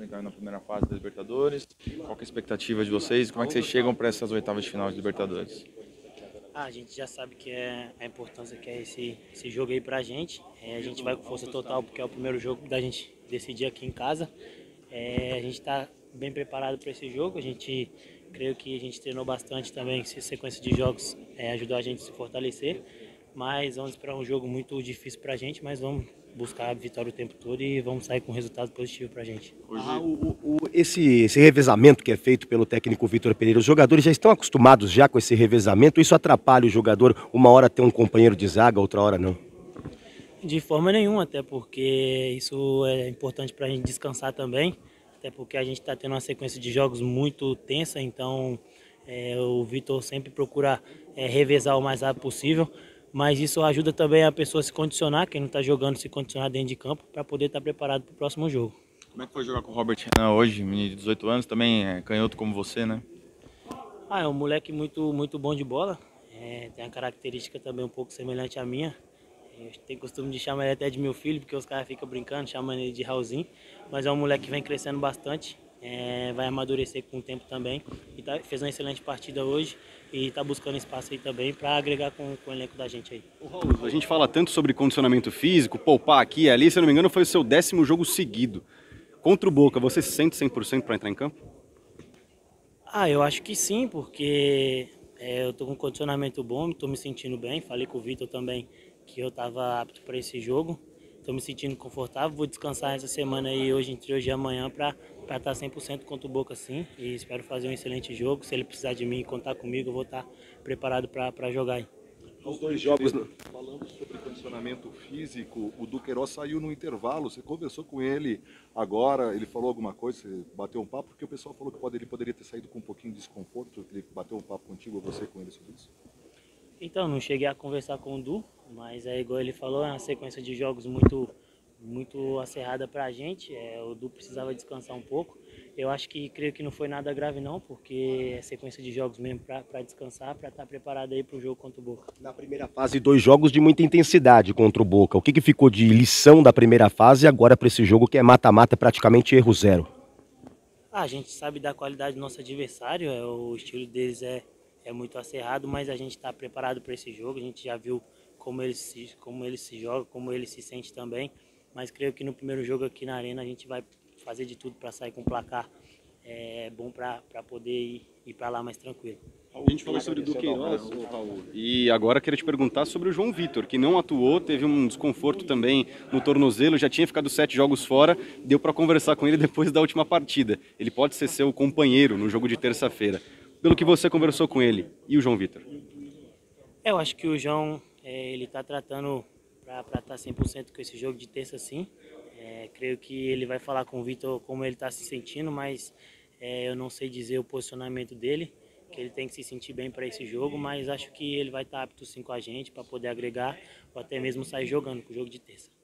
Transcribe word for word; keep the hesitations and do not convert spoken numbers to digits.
enfrentaram na primeira fase da Libertadores. Qual que é a expectativa de vocês? Como é que vocês chegam para essas oitavas de final de Libertadores? Ah, a gente já sabe que é a importância que é esse, esse jogo aí pra gente. É, a gente vai com força total porque é o primeiro jogo da gente decidir aqui em casa. É, a gente está bem preparado para esse jogo. A gente creio que a gente treinou bastante também. Essa sequência de jogos é, ajudou a gente a se fortalecer. Mas vamos esperar um jogo muito difícil pra gente, mas vamos buscar a vitória o tempo todo e vamos sair com um resultado positivo pra gente. Ah, o, o, esse, esse revezamento que é feito pelo técnico Vitor Pereira, os jogadores já estão acostumados já com esse revezamento? Isso atrapalha o jogador uma hora ter um companheiro de zaga, outra hora não? De forma nenhuma, até porque isso é importante para a gente descansar também, até porque a gente está tendo uma sequência de jogos muito tensa, então é, o Vitor sempre procura é, revezar o mais rápido possível, mas isso ajuda também a pessoa a se condicionar, quem não está jogando se condicionar dentro de campo, para poder estar tá preparado para o próximo jogo. Como é que foi jogar com o Robert Renan hoje, menino de dezoito anos, também é canhoto como você, né? Ah, é um moleque muito, muito bom de bola, é, tem uma característica também um pouco semelhante à minha. Eu tenho costume de chamar ele até de meu filho, porque os caras ficam brincando, chamando ele de Raulzinho. Mas é um moleque que vem crescendo bastante, é, vai amadurecer com o tempo também. E tá, fez uma excelente partida hoje e está buscando espaço aí também para agregar com, com o elenco da gente aí. Ô, Raul, a gente fala tanto sobre condicionamento físico, poupar aqui e ali, se eu não me engano foi o seu décimo jogo seguido. Contra o Boca, você se sente cem por cento para entrar em campo? Ah, eu acho que sim, porque é, eu estou com um condicionamento bom, estou me sentindo bem. Falei com o Vitor também que eu estava apto para esse jogo. Estou me sentindo confortável, vou descansar essa semana aí, hoje, entre hoje e amanhã, para estar cem por cento contra o Boca sim. E espero fazer um excelente jogo. Se ele precisar de mim e contar comigo, eu vou estar preparado para jogar aí. Os dois jogos, falando sobre condicionamento físico, o Duqueiroz saiu no intervalo, você conversou com ele agora, ele falou alguma coisa, você bateu um papo, porque o pessoal falou que pode, ele poderia ter saído com um pouquinho de desconforto, ele bateu um papo contigo, ou você com ele sobre isso? Então, não cheguei a conversar com o Du, mas é igual ele falou, é uma sequência de jogos muito, muito acirrada pra gente, é, o Du precisava descansar um pouco. Eu acho que, creio que não foi nada grave não, porque é sequência de jogos mesmo para descansar, para estar preparado aí para o jogo contra o Boca. Na primeira fase, dois jogos de muita intensidade contra o Boca. O que, que ficou de lição da primeira fase agora para esse jogo que é mata-mata, praticamente erro zero? Ah, a gente sabe da qualidade do nosso adversário, é, o estilo deles é, é muito acerrado, mas a gente está preparado para esse jogo, a gente já viu como ele, se, como ele se joga, como ele se sente também, mas creio que no primeiro jogo aqui na Arena a gente vai fazer de tudo para sair com um placar é, bom para poder ir, ir para lá mais tranquilo. A gente falou sobre o Duqueiroz, Raul, e agora queria te perguntar sobre o João Vitor, que não atuou, teve um desconforto também no tornozelo, já tinha ficado sete jogos fora, deu para conversar com ele depois da última partida. Ele pode ser seu companheiro no jogo de terça-feira. Pelo que você conversou com ele, e o João Vitor? Eu acho que o João, é, ele está tratando para estar cem por cento com esse jogo de terça sim. É, creio que ele vai falar com o Vitor como ele está se sentindo, mas é, eu não sei dizer o posicionamento dele, que ele tem que se sentir bem para esse jogo, mas acho que ele vai estar apto sim com a gente para poder agregar ou até mesmo sair jogando com o jogo de terça.